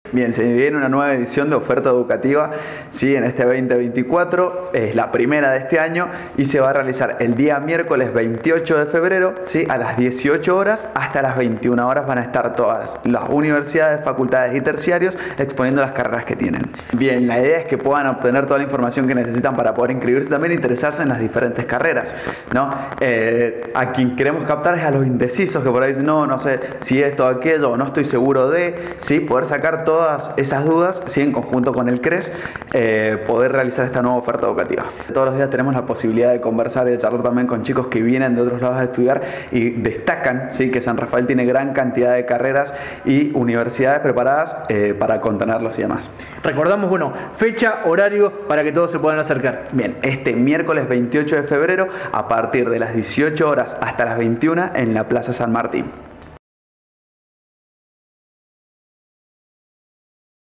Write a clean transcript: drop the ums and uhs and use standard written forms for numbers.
Bien, se viene una nueva edición de oferta educativa, ¿sí? En este 2024, es la primera de este año y se va a realizar el día miércoles 28 de febrero, ¿sí? A las 18 horas hasta las 21 horas van a estar todas las universidades, facultades y terciarios exponiendo las carreras que tienen. Bien, la idea es que puedan obtener toda la información que necesitan para poder inscribirse, también interesarse en las diferentes carreras, ¿no? A quien queremos captar es a los indecisos que por ahí dicen, no sé si esto o aquello, o no estoy seguro de, ¿sí? Poder sacar todas esas dudas, ¿sí? En conjunto con el CRES, poder realizar esta nueva oferta educativa. Todos los días tenemos la posibilidad de conversar y de charlar también con chicos que vienen de otros lados a estudiar y destacan, ¿sí? Que San Rafael tiene gran cantidad de carreras y universidades preparadas para contenerlos y demás. Recordamos, bueno, fecha, horario para que todos se puedan acercar. Bien, este miércoles 28 de febrero a partir de las 18 horas hasta las 21 en la Plaza San Martín.